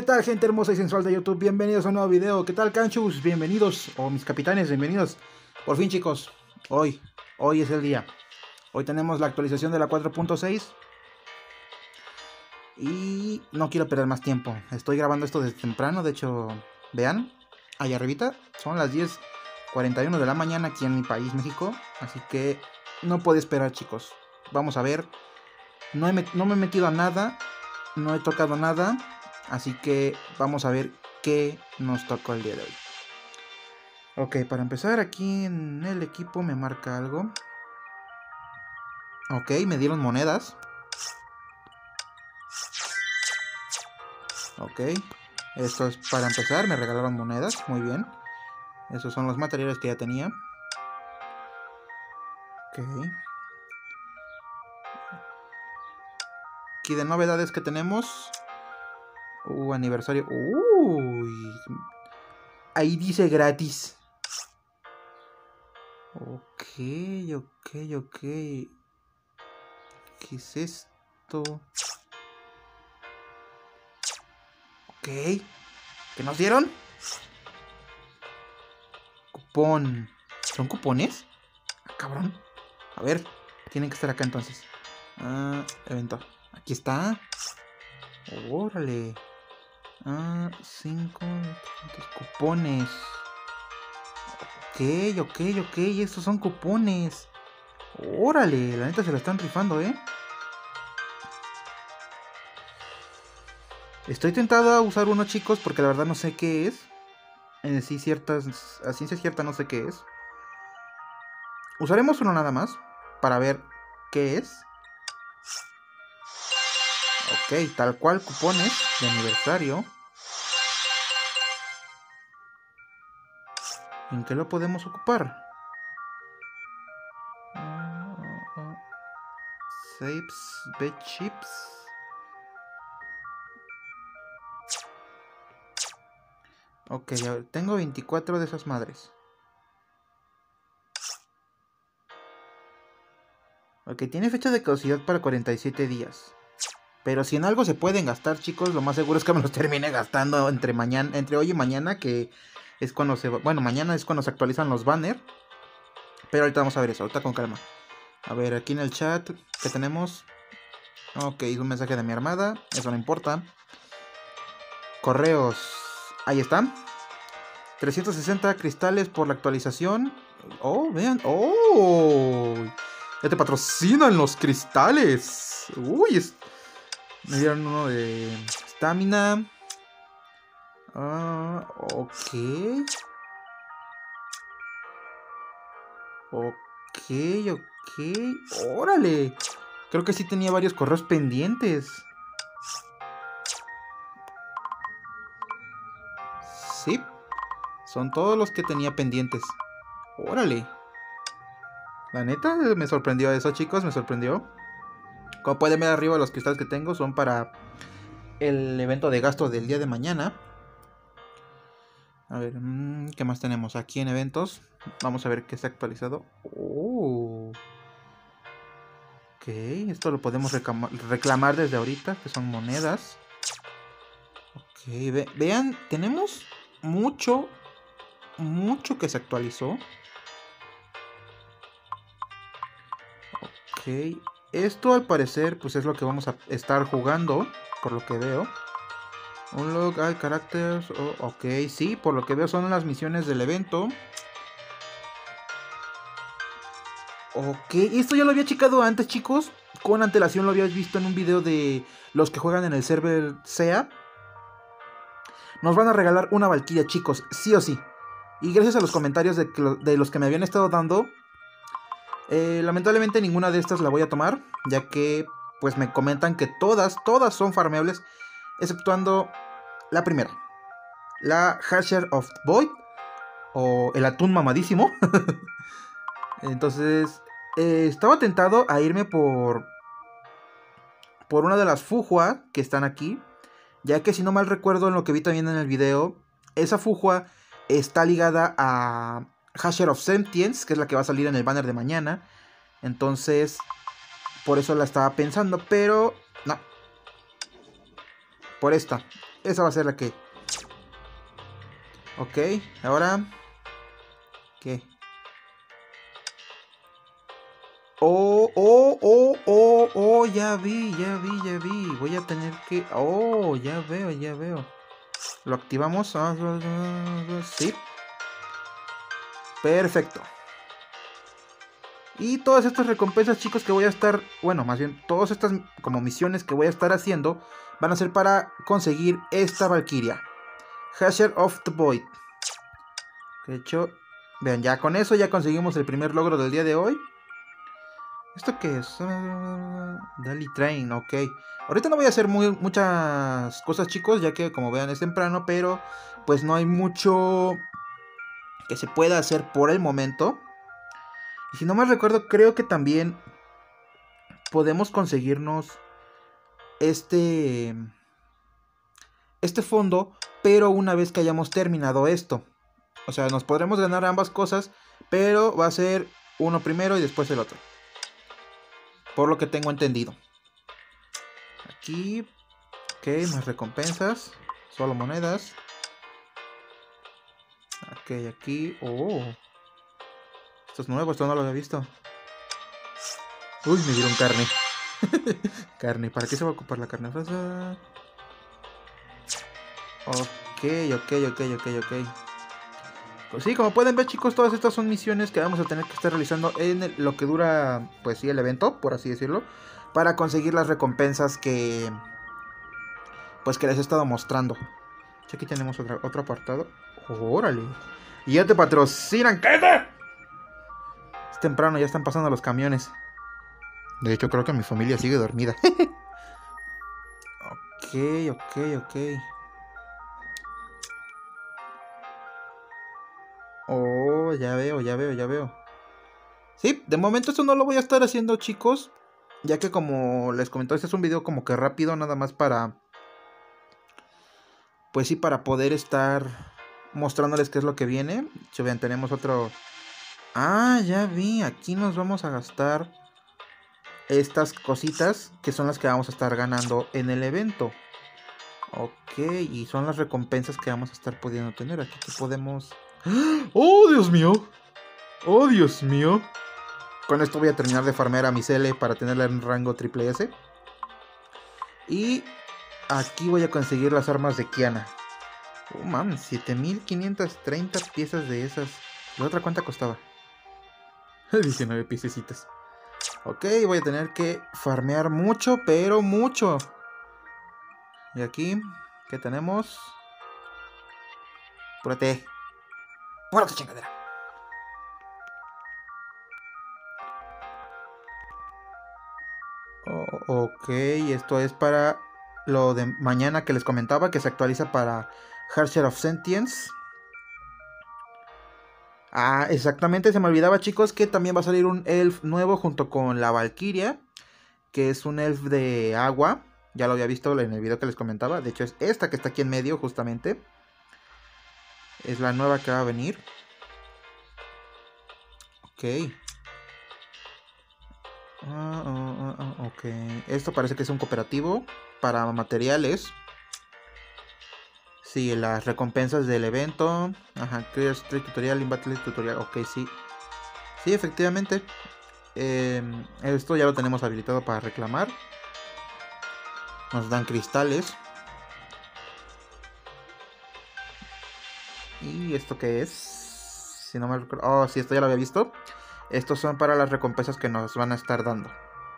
tal, gente hermosa y sensual de YouTube? Bienvenidos a un nuevo video. ¿Qué tal, canchus? Bienvenidos, o mis capitanes, bienvenidos. Por fin, chicos, hoy es el día. Hoy tenemos la actualización de la 4.6 y no quiero perder más tiempo. Estoy grabando esto desde temprano, de hecho, vean, allá arribita, son las 10:41 de la mañana aquí en mi país, México. Así que no puedo esperar, chicos. Vamos a ver. No me he metido a nada, no he tocado nada. Así que vamos a ver qué nos tocó el día de hoy. Ok, para empezar, aquí en el equipo me marca algo. Ok, me dieron monedas. Ok, esto es para empezar, me regalaron monedas, muy bien. Esos son los materiales que ya tenía. Ok. Aquí de novedades que tenemos. Aniversario. Uy. Ahí dice gratis. Ok. ¿Qué es esto? Ok. ¿Qué nos dieron? Cupón. ¿Son cupones? Ah, cabrón. A ver. Tienen que estar acá entonces. Evento. Aquí está. Órale. 5 cupones. Ok. Estos son cupones. Órale. La neta se la están rifando, Estoy tentado a usar uno, chicos, porque la verdad no sé qué es. A ciencia cierta no sé qué es. Usaremos uno nada más para ver qué es. Ok, tal cual, cupones de aniversario. ¿En qué lo podemos ocupar? Saves, bed chips. Ok, a ver, tengo 24 de esas madres. Ok, tiene fecha de caducidad para 47 días. Pero si en algo se pueden gastar, chicos, lo más seguro es que me los termine gastando entre hoy y mañana, que es cuando bueno, mañana es cuando se actualizan los banners. Pero ahorita vamos a ver eso, ahorita con calma. A ver, aquí en el chat, ¿qué tenemos? Ok, es un mensaje de mi armada, eso no importa. Correos, ahí están. 360 cristales por la actualización. Oh, vean. Oh, ya te patrocinan los cristales. Uy, me dieron uno de estamina. Ok. Órale. Creo que sí tenía varios correos pendientes. Sí. Son todos los que tenía pendientes. Órale. La neta, me sorprendió eso, chicos. Me sorprendió. Como pueden ver arriba, los cristales que tengo son para el evento de gasto del día de mañana. A ver, ¿qué más tenemos aquí en eventos? Vamos a ver qué está actualizado. Oh. Ok, esto lo podemos reclamar desde ahorita, que son monedas. Ok, vean, tenemos mucho que se actualizó. Ok, esto al parecer pues es lo que vamos a estar jugando, por lo que veo. Unlock all characters. Ok, sí, por lo que veo son las misiones del evento. Ok, esto ya lo había checado antes, chicos. Con antelación lo había visto en un video de los que juegan en el server SEA. Nos van a regalar una Valkyria, chicos, sí o sí. Y gracias a los comentarios de los que me habían estado dando, lamentablemente ninguna de estas la voy a tomar, ya que pues me comentan que todas son farmeables, exceptuando la primera, la Hasher of Void, o el atún mamadísimo. Entonces, estaba tentado a irme por una de las Fujua que están aquí, ya que si no mal recuerdo en lo que vi también en el video, esa Fujua está ligada a Hasher of Sentience, que es la que va a salir en el banner de mañana. Entonces, por eso la estaba pensando, pero no. Por esta. esa va a ser la que... Ok, ahora... ¿Qué? Oh, ya vi. Voy a tener que... Oh, ya veo. Lo activamos. Sí. Perfecto. Y todas estas recompensas, chicos, que voy a estar... Bueno, más bien, todas estas como misiones que voy a estar haciendo van a ser para conseguir esta Valkyria. Hasher of the Void. De hecho, vean, ya con eso ya conseguimos el primer logro del día de hoy. ¿Esto qué es? Daily Train, ok. Ahorita no voy a hacer muchas cosas, chicos, ya que como vean es temprano, pero pues no hay mucho que se pueda hacer por el momento. Y si no mal recuerdo, creo que también podemos conseguirnos este fondo, pero una vez que hayamos terminado esto. O sea, nos podremos ganar ambas cosas, pero va a ser uno primero y después el otro. Por lo que tengo entendido. Aquí. Ok, más recompensas. Solo monedas. Ok, aquí. Oh. Esto es nuevo, esto no lo había visto. Uy, me dieron carne. Carne, ¿para qué se va a ocupar la carne? Ok. Pues sí, como pueden ver, chicos, todas estas son misiones que vamos a tener que estar realizando en lo que dura, pues sí, el evento, por así decirlo, para conseguir las recompensas que, pues que les he estado mostrando. Aquí tenemos otro apartado. ¡Órale! Y ya te patrocinan. ¡Cállate! Es temprano, ya están pasando los camiones. De hecho, creo que mi familia sigue dormida. Ok. Oh, ya veo. Sí, de momento esto no lo voy a estar haciendo, chicos. Ya que como les comentó, este es un video como que rápido, nada más para... Pues sí, para poder estar mostrándoles qué es lo que viene. Si vean, tenemos otro... Ah, ya vi, aquí nos vamos a gastar estas cositas que son las que vamos a estar ganando en el evento. Ok, y son las recompensas que vamos a estar pudiendo tener. Aquí que podemos... ¡Oh, Dios mío! ¡Oh, Dios mío! Con esto voy a terminar de farmear a mi Cele para tenerla en rango triple S. Y aquí voy a conseguir las armas de Kiana. Oh, man, 7530 piezas de esas. ¿La otra cuánta costaba? 19 piececitas. Ok, voy a tener que farmear mucho, pero mucho. Y aquí, ¿qué tenemos? Púrate. ¡Púrate, chingadera! Ok, esto es para lo de mañana que les comentaba, que se actualiza para Harsher of Sentience. Ah, exactamente, se me olvidaba, chicos, que también va a salir un elf nuevo junto con la Valkyria, que es un elf de agua. Ya lo había visto en el video que les comentaba. De hecho, es esta que está aquí en medio, justamente. Es la nueva que va a venir. Ok. Ok. Esto parece que es un cooperativo para materiales. Sí, las recompensas del evento. Ajá, Clear Street Tutorial, Inbattle Tutorial. Ok, sí. Sí, efectivamente. Esto ya lo tenemos habilitado para reclamar. Nos dan cristales. ¿Y esto qué es? Si no me recuerdo. Oh, sí, esto ya lo había visto. Estos son para las recompensas que nos van a estar dando.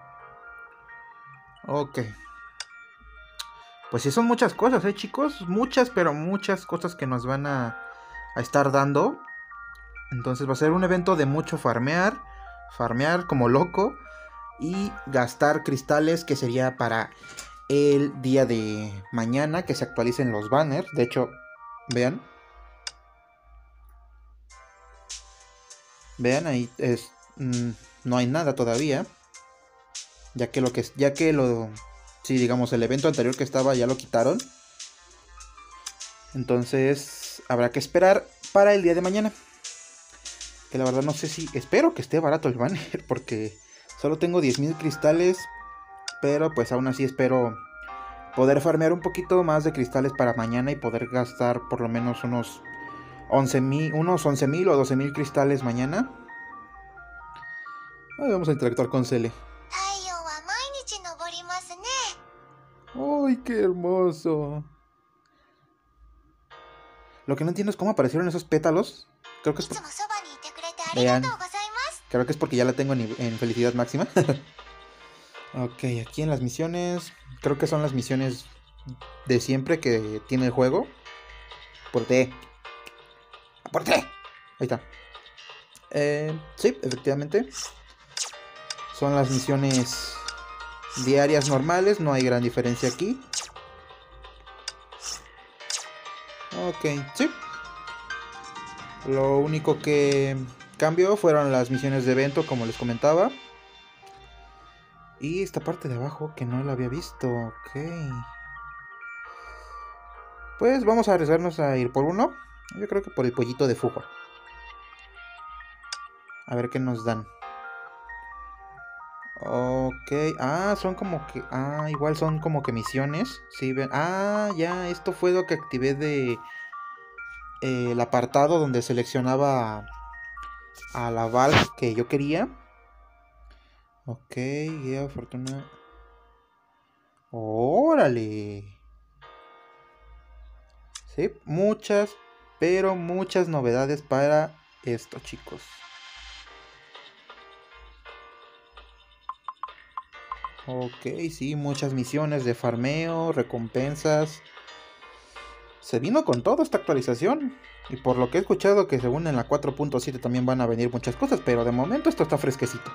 Ok. Pues sí, son muchas cosas, chicos. Muchas, pero muchas cosas que nos van a estar dando. Entonces va a ser un evento de mucho farmear. Farmear como loco. Y gastar cristales, que sería para el día de mañana, que se actualicen los banners. De hecho, vean. Vean, ahí es... no hay nada todavía. Ya que sí, digamos, el evento anterior que estaba ya lo quitaron. Entonces habrá que esperar para el día de mañana. Que la verdad no sé si... Espero que esté barato el banner, porque solo tengo 10.000 cristales. Pero pues aún así espero poder farmear un poquito más de cristales para mañana y poder gastar por lo menos unos 11.000 o 12.000 cristales mañana. Vamos a interactuar con Cele. ¡Ay, qué hermoso! Lo que no entiendo es cómo aparecieron esos pétalos. Creo que es vean, creo que es porque ya la tengo en felicidad máxima. Ok, aquí en las misiones, creo que son las misiones de siempre que tiene el juego. ¡Aporte! ¡Aporte! Ahí está. Sí, efectivamente. Son las misiones diarias normales, no hay gran diferencia aquí. Ok, sí. Lo único que cambió fueron las misiones de evento, como les comentaba. Y esta parte de abajo que no la había visto. Ok. Pues vamos a arriesgarnos a ir por uno. Yo creo que por el pollito de fuga. A ver qué nos dan. Ok. Ah, son como que... Ah, igual son como que misiones. Sí, ven. Ah, ya. Esto fue lo que activé de... el apartado donde seleccionaba a la Valve que yo quería. Ok, guía fortuna. ¡Órale! Sí, muchas, pero muchas novedades para esto, chicos. Ok, sí, muchas misiones de farmeo, recompensas. Se vino con todo esta actualización. Y por lo que he escuchado que según en la 4.7 también van a venir muchas cosas. Pero de momento esto está fresquecito.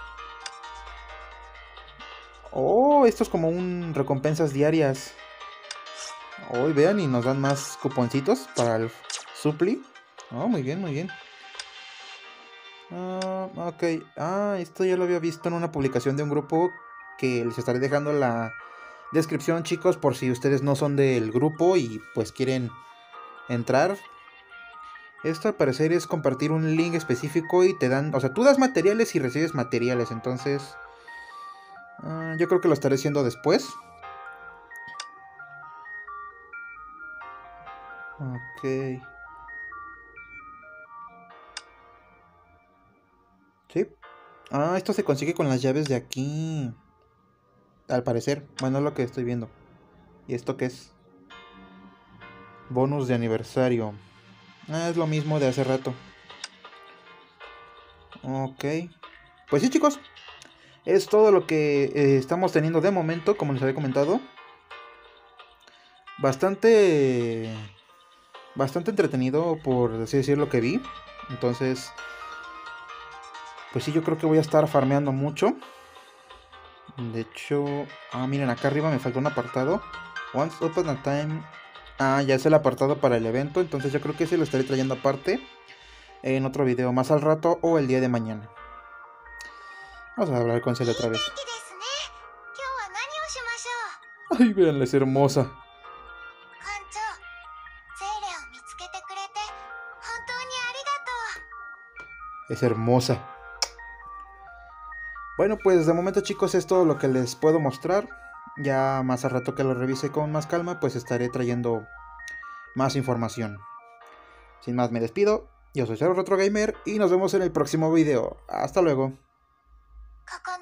Oh, esto es como un recompensas diarias. Hoy vean y nos dan más cuponcitos para el supli. Oh, muy bien, muy bien. Ok. Ah, esto ya lo había visto en una publicación de un grupo que les estaré dejando la descripción, chicos, por si ustedes no son del grupo y pues quieren entrar. Esto al parecer es compartir un link específico y te dan, o sea, tú das materiales y recibes materiales, entonces yo creo que lo estaré haciendo después. Ok. Sí. Ah, esto se consigue con las llaves de aquí. Al parecer, bueno, es lo que estoy viendo. ¿Y esto qué es? Bonus de aniversario. Ah, es lo mismo de hace rato. Ok. Pues sí, chicos. Es todo lo que estamos teniendo de momento, como les había comentado. Bastante... Bastante entretenido, por así decir, lo que vi. Entonces... Pues sí, yo creo que voy a estar farmeando mucho. De hecho... Ah, miren, acá arriba me falta un apartado. Once upon a time... Ah, ya es el apartado para el evento. Entonces yo creo que ese lo estaré trayendo aparte. En otro video más al rato o el día de mañana. Vamos a hablar con Cele otra vez. Ay, véanla, es hermosa. Es hermosa. Bueno, pues de momento, chicos, es todo lo que les puedo mostrar. Ya más al rato que lo revise con más calma, pues estaré trayendo más información. Sin más, me despido. Yo soy Zero Retro Gamer y nos vemos en el próximo video. Hasta luego.